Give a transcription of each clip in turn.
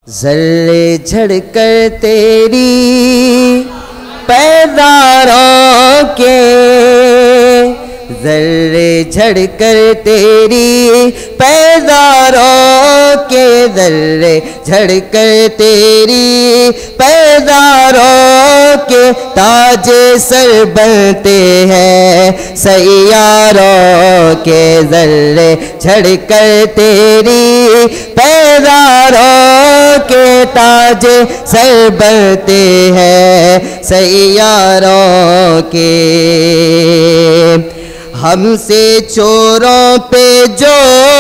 ذرے جھڑ کر تیری پیداروں کے، ذرے جھڑ کر تیری پیداروں کے، ذرے جھڑ کر تیری پیداروں کے تاج سر بنتے ہیں سیاروں کے، ذرے جھڑ کر تیری پیداروں کے تاج سر بنتے ہیں سیاروں کے۔ ہم سے چوروں پہ جو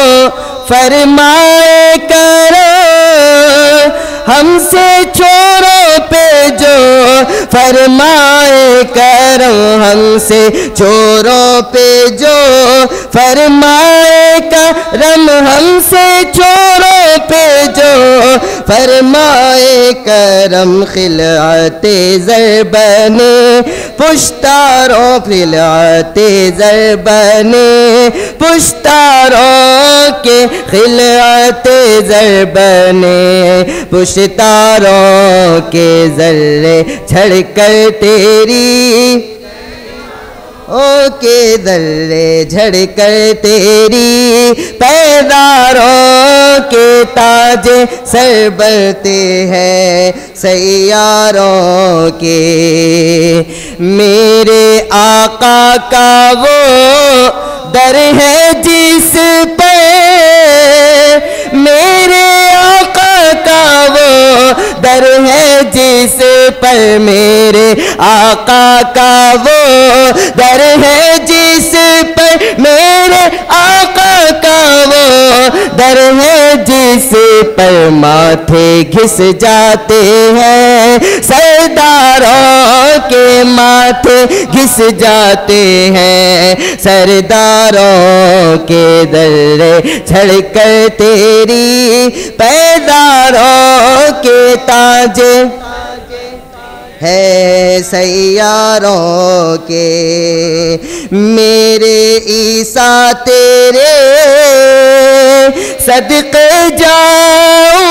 فرمائے کرو، ہم سے چوروں پہ جو فرمائے کرو، ہم سے چوروں پہ جو فرمائے کرم، ہم سے چوروں پہ جو فرمائے کرم، خلعت زر بنے پشتاروں، خلعت زر بنے پشتاروں کے، خلعت زر بنے پشتاروں کے، ذرے جھڑ کر تیری کے ذرے جھڑ کر تیری پیداروں کے تاج سر بنتے ہیں سیاروں کے۔ میرے آقا کا وہ در ہے جس پہ، میرے آقا کا وہ در ہے جس پر، میرے آقا کا وہ در ہے جس پر، میرے آقا کا وہ در ہے جس پر ماتھے گھس جاتے ہیں سرداروں کے، ماتھے گھس جاتے ہیں سرداروں کے، ذرے جھڑ کر تیری پیداروں کے تاج ہے سیاروں کے۔ میرے عیسیٰ تیرے صدقے جاؤں،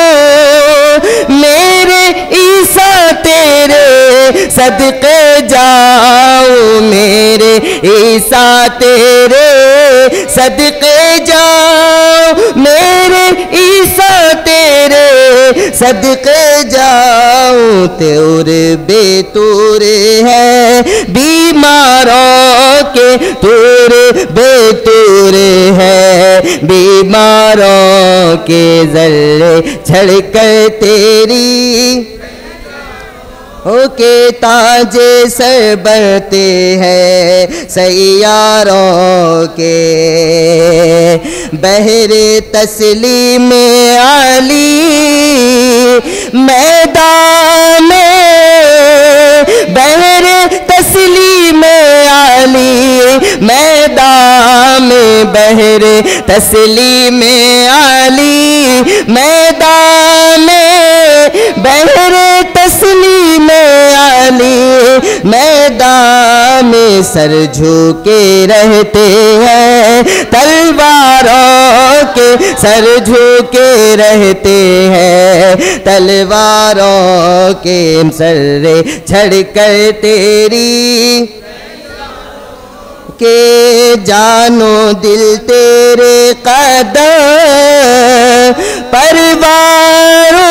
میرے عیسیٰ تیرے صدقے جاؤں، میرے عیسیٰ تیرے صدقے جاؤں، میرے عیسیٰ تیرے صدقے جاؤں، تور بے تور ہے بیماروں کے، تور بے تور ہے بیماروں کے، ذرے جھڑ کر تیری کے تاج سر بنتے ہیں سیاروں کے۔ بحر تسلیم علی میدان میں، بحر تسلیم علی میدان میں، بحر تسلیم علی میدان میں، بحر تسلیم علی میدان میں، سر جھکے رہتے ہیں تلواروں کے، سر جھکے رہتے ہیں تلواروں کے، ذرے جھڑ کر تیری کہ جانو دل تیرے قدم پرواروں،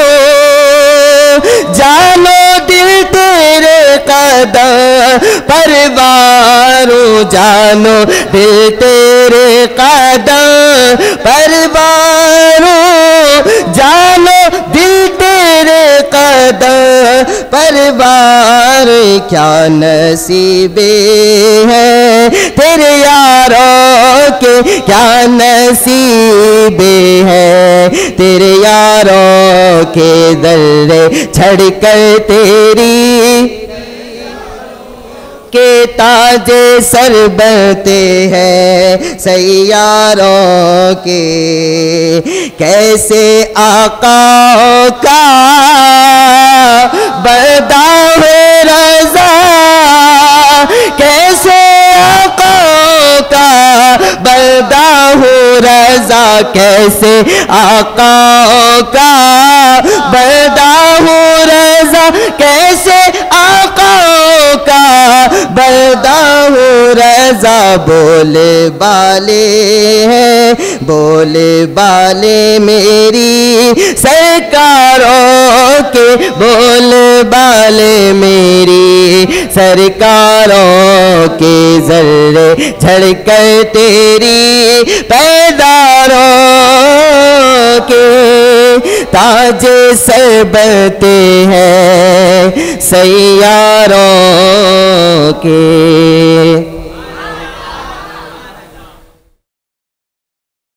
جانو دل تیرے قدم پرواروں، جانو دل تیرے قدم پرواروں، جانو دل تیرے قدم پروار، کیا نصیب ہے تیرے یاروں کے، کیا نصیب ہے تیرے یاروں کے، ذرے جھڑ کر تیری کے تاج سر بنتے ہیں سیاروں کے۔ کیسے آقا کا برداہ رضا، کیسے آقا کا برداہ ہوں رضا کیسے آقا کا بندہ ہوں رضا کیسے آقا کا بندہ ہوں رضا بولے بالے ہیں بولے بالے میری سرکاروں کے بولے بالے میری سرکاروں کے ذرے جھڑ کر تیری پیداروں کے تاج سر بنتے ہیں سیاروں کے